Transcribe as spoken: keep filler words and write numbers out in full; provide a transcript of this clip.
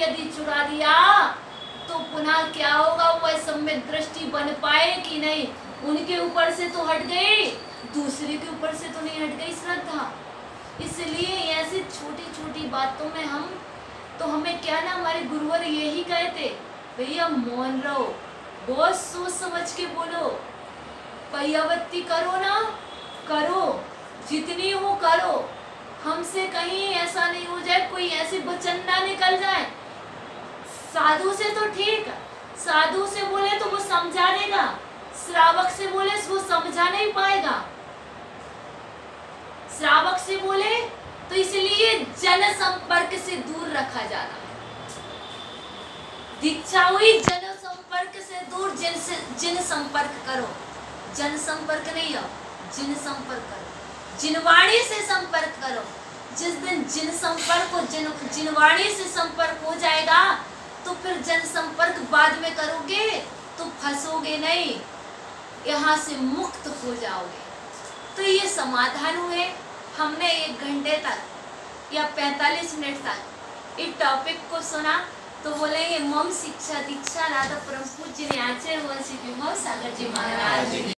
यदि चुरा दिया तो पुनः क्या होगा, वह सम्यक दृष्टि बन पाए कि नहीं। उनके ऊपर से तो हट गई, दूसरे के ऊपर से तो नहीं हट गई श्रद्धा। इसलिए ऐसी छोटी छोटी बातों में हम तो हमें क्या ना, हमारे गुरुवर यही कहते, भैया मौन रहो, बहुत सोच समझ के बोलो, पय्यावृत्ति करो ना, करो जितनी हो करो। हमसे कहीं ऐसा नहीं हो जाए कोई ऐसे वचन ना निकल जाए। साधु से तो ठीक, साधु से बोले तो वो समझा देगा, श्रावक से बोले वो समझा नहीं पाएगा। श्रावक से बोले तो इसलिए जन संपर्क से दूर रखा जाना है। दीक्षा हुई जन संपर्क से दूर, जिन से जिन संपर्क करो, जन संपर्क नहीं हो, जिन संपर्क करो, जिनवाणी से संपर्क करो। जिस दिन जिन संपर्क हो, जिन जिनवाणी से संपर्क हो जाएगा तो फिर जन संपर्क बाद में करोगे तो फंसोगे नहीं, यहाँ से मुक्त हो जाओगे। तो ये समाधान हुए। हमने एक घंटे तक या पैंतालीस मिनट तक इस टॉपिक को सुना। तो बोलेंगे मम शिक्षा दीक्षा राधा परम पूज्य आचार्य वंशी विमल सागर जी महाराज।